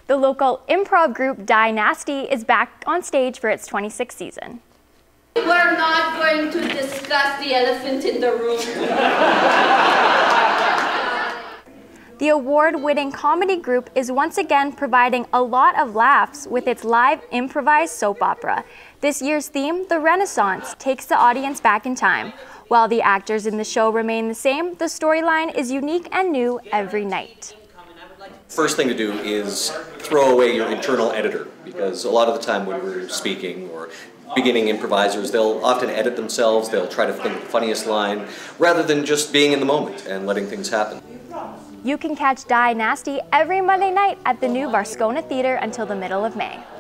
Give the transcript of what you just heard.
The local improv group Dynasty is back on stage for its 26th season. We're not going to discuss the elephant in the room. The award-winning comedy group is once again providing a lot of laughs with its live improvised soap opera. This year's theme, The Renaissance, takes the audience back in time. While the actors in the show remain the same, the storyline is unique and new every night. First thing to do is throw away your internal editor, because a lot of the time when we're speaking or beginning improvisers, they'll often edit themselves, they'll try to think of the funniest line, rather than just being in the moment and letting things happen. You can catch Dynasty every Monday night at the new Varscona Theater until the middle of May.